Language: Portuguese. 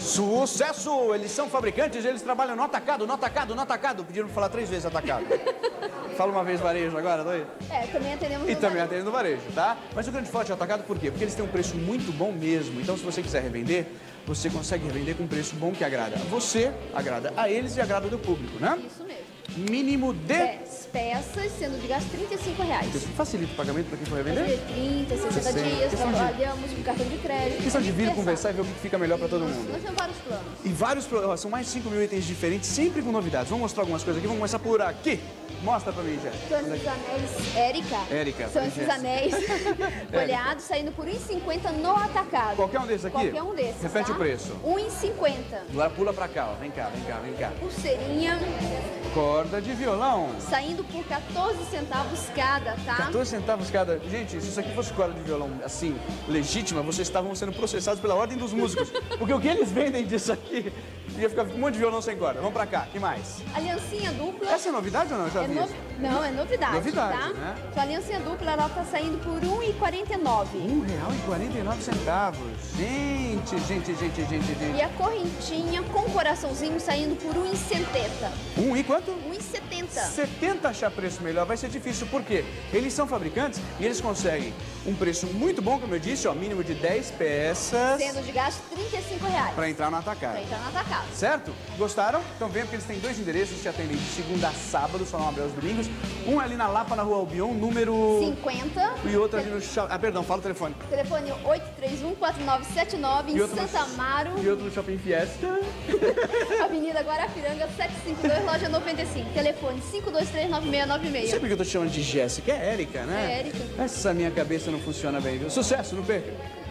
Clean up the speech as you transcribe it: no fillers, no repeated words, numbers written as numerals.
Sucesso! Eles são fabricantes, eles trabalham no atacado, no atacado, no atacado. Pediram pra falar 3 vezes atacado. Fala uma vez varejo agora, dois? Também atendemos E no também varejo. atende no varejo, tá? Mas o grande forte é o atacado por quê? Porque eles têm um preço muito bom mesmo. Então, se você quiser revender, você consegue revender com um preço bom que agrada você, agrada a eles e agrada do público, né? Isso mesmo. Mínimo de... 10 peças, sendo de gasto R$35. Isso facilita o pagamento para quem for revender? Fazer 30, 60 60. dias, Questão de- trabalhamos com cartão de crédito. Questão de vir Pensar. conversar e ver o que fica melhor para todo Isso, mundo. nós temos vários planos. E vários, são mais de 5 mil itens diferentes, sempre com novidades. Vamos mostrar algumas coisas aqui, vamos começar por aqui. Mostra pra mim, Jéssica. São esses anéis, Érica. São esses Jéssica. anéis folheados, saindo por R$1,50 no atacado. Qualquer um desses aqui? Qualquer um desses, Repete tá? o preço. R$1,50. Agora pula pra cá, ó. Vem cá, vem cá, vem cá. Pulseirinha, Corda de violão. saindo por 14 centavos cada, tá? 14 centavos cada. Gente, se isso aqui fosse corda de violão assim, legítima, vocês estavam sendo processados pela ordem dos músicos. Porque o que eles vendem disso aqui ia ficar um monte de violão sem corda. Vamos pra cá, que mais? Aliancinha dupla. Essa é novidade ou não? Eu já vi isso. Não, é novidade, Novidade, tá? né? Então, a aliancinha dupla, ela tá saindo por R$1,49. R$1,49. Gente. E a correntinha com coraçãozinho saindo por R$1,70. E quanto? R$1,70. 70 achar preço melhor vai ser difícil, porque eles são fabricantes e eles conseguem um preço muito bom, como eu disse, ó, mínimo de 10 peças Sendo de gasto R$35. para entrar no atacado. Pra entrar no atacado. Certo? Gostaram? Então venham, porque eles têm 2 endereços, te atendem de segunda a sábado, só não abre aos domingos. Um é ali na Lapa, na Rua Albion, número... 50. E outro ali no... Perdão, fala o telefone. Telefone 831-4979 E em outro no- Santa Amaro, E outro no Shopping Fiesta. Avenida Guarapiranga, 752, loja 95. Telefone 5239696. Sabe por que eu tô te chamando de Jéssica? É Érica, né? É Érica. Essa minha cabeça não funciona bem, viu? Sucesso, não perca!